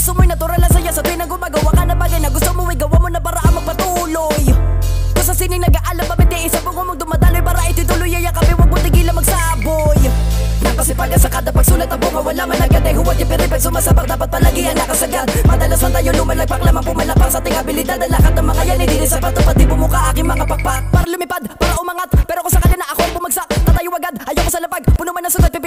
puso mo'y natural na saya sa tuwing nang gumagawa ka na bagay na gusto mo, igawa mo na para magpatuloy. Kung sa sining nag-aalam pabitiin sa bungo mong dumadaloy para itutuloy ay kami wag mo tigilan magsaboy. Napasipagan sa kada pagsulat ang bunga, wala man agad ay huwag ipiripag sumasabak, dapat palagi ang nakasagad. Madalas man tayo lumalagpak lamang pumalapang sa ating abilidad. Ang lakat ng mga yan, hindi rin sapat o pati bumuka aking mga pakpak. Para lumipad, para umangat, pero kung sakali na ako ay bumagsak, tatayo agad, ayoko sa lapag, puno man ng sugat.